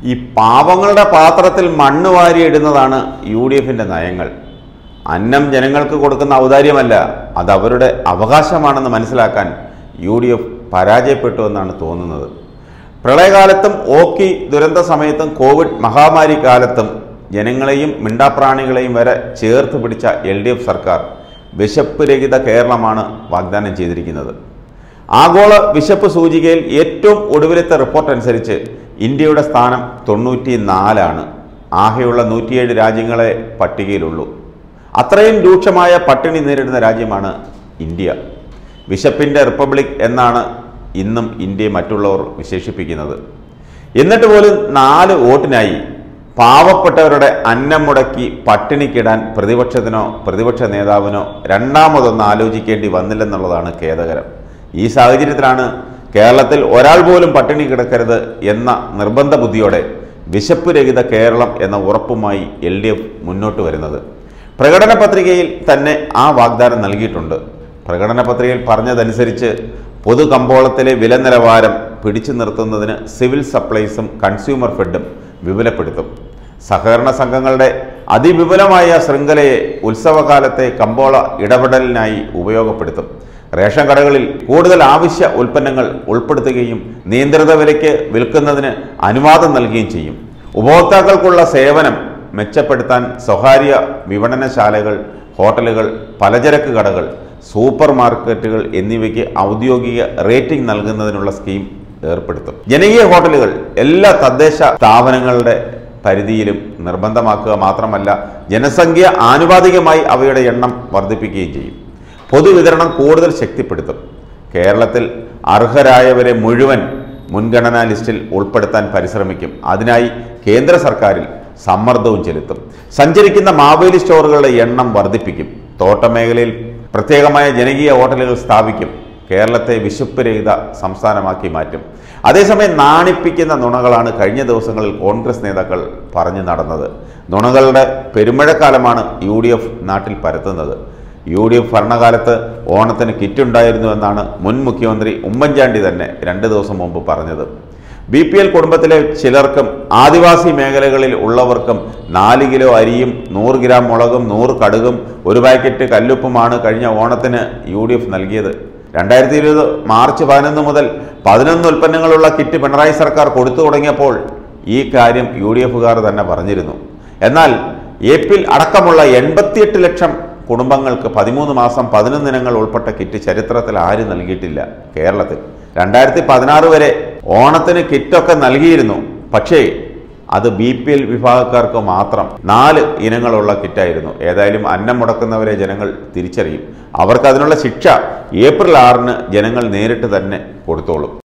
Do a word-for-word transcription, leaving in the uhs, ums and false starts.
ഈ പാവങ്ങളുടെ പാത്രത്തിൽ മണ്ണ് വാരിയിടുന്നതാണ് യു ഡി എഫിൻ്റെ നയങ്ങൾ. അന്നം ജനങ്ങൾക്ക് കൊടുക്കുന്ന ഔദാര്യമല്ല, അത് അവരുടെ അവകാശമാണെന്ന് മനസ്സിലാക്കാൻ യു ഡി എഫ് പരാജയപ്പെട്ടു എന്നാണ് തോന്നുന്നത്. പ്രളയകാലത്തും ഓക്കി ദുരന്ത സമയത്തും കോവിഡ് മഹാമാരി കാലത്തും ജനങ്ങളെയും മിണ്ടാപ്രാണികളെയും വരെ ചേർത്ത് പിടിച്ച എൽ ഡി എഫ് സർക്കാർ വിശപ്പ് രഹിത കേരളമാണ് വാഗ്ദാനം ചെയ്തിരിക്കുന്നത്. ആഗോള വിശപ്പ് സൂചികയിൽ ഏറ്റവും ഒടുവിലത്തെ റിപ്പോർട്ട് അനുസരിച്ച് ഇന്ത്യയുടെ സ്ഥാനം തൊണ്ണൂറ്റി നാലാണ്. ആകെയുള്ള നൂറ്റിയേഴ് രാജ്യങ്ങളെ പട്ടികയിലുള്ളൂ. അത്രയും രൂക്ഷമായ പട്ടിണി നേരിടുന്ന രാജ്യമാണ് ഇന്ത്യ. വിശപ്പിൻ്റെ റിപ്പബ്ലിക് എന്നാണ് ഇന്നും ഇന്ത്യയെ മറ്റുള്ളവർ വിശേഷിപ്പിക്കുന്നത്. എന്നിട്ട് പോലും നാല് വോട്ടിനായി പാവപ്പെട്ടവരുടെ അന്നം മുടക്കി പട്ടിണിക്കിടാൻ പ്രതിപക്ഷത്തിനോ പ്രതിപക്ഷ നേതാവിനോ രണ്ടാമതൊന്ന് ആലോചിക്കേണ്ടി വന്നില്ലെന്നുള്ളതാണ് ഖേദകരം. ഈ സാഹചര്യത്തിലാണ് കേരളത്തിൽ ഒരാൾ പോലും പട്ടിണി കിടക്കരുത് എന്ന നിർബന്ധ ബുദ്ധിയോടെ വിശപ്പ് രഹിത കേരളം എന്ന ഉറപ്പുമായി എൽ ഡി എഫ് മുന്നോട്ട് വരുന്നത്. പ്രകടന പത്രികയിൽ തന്നെ ആ വാഗ്ദാനം നൽകിയിട്ടുണ്ട്. പ്രകടന പത്രികയിൽ പറഞ്ഞതനുസരിച്ച് പൊതു കമ്പോളത്തിലെ വില നിലവാരം പിടിച്ചു നിർത്തുന്നതിന് സിവിൽ സപ്ലൈസും കൺസ്യൂമർ ഫെഡും വിപുലപ്പെടുത്തും. സഹകരണ സംഘങ്ങളുടെ അതിവിപുലമായ ശൃംഖലയെ ഉത്സവകാലത്തെ കമ്പോള ഇടപെടലിനായി ഉപയോഗപ്പെടുത്തും. റേഷൻ കടകളിൽ കൂടുതൽ ആവശ്യ ഉൽപ്പന്നങ്ങൾ ഉൾപ്പെടുത്തുകയും നിയന്ത്രിത വിലയ്ക്ക് വിൽക്കുന്നതിന് അനുവാദം നൽകുകയും ചെയ്യും. ഉപഭോക്താക്കൾക്കുള്ള സേവനം മെച്ചപ്പെടുത്താൻ സ്വകാര്യ വിപണനശാലകൾ, ഹോട്ടലുകൾ, പലചരക്ക് കടകൾ, സൂപ്പർ മാർക്കറ്റുകൾ എന്നിവയ്ക്ക് ഔദ്യോഗിക റേറ്റിംഗ് നൽകുന്നതിനുള്ള സ്കീം ഏർപ്പെടുത്തും. ജനകീയ ഹോട്ടലുകൾ എല്ലാ തദ്ദേശ സ്ഥാപനങ്ങളുടെ പരിധിയിലും നിർബന്ധമാക്കുക മാത്രമല്ല, ജനസംഖ്യ ആനുപാതികമായി അവയുടെ എണ്ണം വർദ്ധിപ്പിക്കുകയും ചെയ്യും. പൊതുവിതരണം കൂടുതൽ ശക്തിപ്പെടുത്തും. കേരളത്തിൽ അർഹരായവരെ മുഴുവൻ മുൻഗണനാ ലിസ്റ്റിൽ ഉൾപ്പെടുത്താൻ പരിശ്രമിക്കും. അതിനായി കേന്ദ്ര സർക്കാരിൽ സമ്മർദ്ദവും ചെലുത്തും. സഞ്ചരിക്കുന്ന മാവേലി സ്റ്റോറുകളുടെ എണ്ണം വർദ്ധിപ്പിക്കും. തോട്ടമേഖലയിൽ പ്രത്യേകമായ ജനകീയ ഹോട്ടലുകൾ സ്ഥാപിക്കും. കേരളത്തെ വിശപ്പ് രഹിത സംസ്ഥാനമാക്കി മാറ്റും. അതേസമയം നാണിപ്പിക്കുന്ന നുണകളാണ് കഴിഞ്ഞ ദിവസങ്ങളിൽ കോൺഗ്രസ് നേതാക്കൾ പറഞ്ഞു നടന്നത്. നുണകളുടെ പെരുമഴക്കാലമാണ് യു ഡി എഫ് നാട്ടിൽ പരത്തുന്നത്. യു ഡി എഫ് ഭരണകാലത്ത് ഓണത്തിന് കിറ്റുണ്ടായിരുന്നു എന്നാണ് മുൻ മുഖ്യമന്ത്രി ഉമ്മൻചാണ്ടി തന്നെ രണ്ട് ദിവസം മുമ്പ് പറഞ്ഞത്. ബി പി എൽ കുടുംബത്തിലെ ചിലർക്കും ആദിവാസി മേഖലകളിൽ ഉള്ളവർക്കും നാല് കിലോ അരിയും നൂറ് ഗ്രാം മുളകും നൂറ് കടുകും ഒരു പാക്കറ്റ് കല്ലുപ്പുമാണ് കഴിഞ്ഞ ഓണത്തിന് യു ഡി എഫ് നൽകിയത്. രണ്ടായിരത്തി ഇരുപത് മാർച്ച് പതിനൊന്ന് മുതൽ പതിനൊന്ന് ഉൽപ്പന്നങ്ങളുള്ള കിറ്റ് പിണറായി സർക്കാർ കൊടുത്തു തുടങ്ങിയപ്പോൾ ഈ കാര്യം യു ഡി എഫുകാർ തന്നെ പറഞ്ഞിരുന്നു. എന്നാൽ ഏപ്രിൽ അടക്കമുള്ള എൺപത്തിയെട്ട് ലക്ഷം കുടുംബങ്ങൾക്ക് പതിമൂന്ന് മാസം പതിനൊന്ന് ഇനങ്ങൾ ഉൾപ്പെട്ട കിറ്റ് ചരിത്രത്തിൽ ആരും നൽകിയിട്ടില്ല. കേരളത്തിൽ രണ്ടായിരത്തി പതിനാറ് വരെ ഓണത്തിന് കിറ്റൊക്കെ നൽകിയിരുന്നു. പക്ഷേ അത് ബി പി എൽ വിഭാഗക്കാർക്ക് മാത്രം നാല് ഇനങ്ങളുള്ള കിറ്റായിരുന്നു. ഏതായാലും അന്നം മുടക്കുന്നവരെ ജനങ്ങൾ തിരിച്ചറിയും. അവർക്ക് അതിനുള്ള ശിക്ഷ ഏപ്രിൽ ആറിന് ജനങ്ങൾ നേരിട്ട് തന്നെ കൊടുത്തോളും.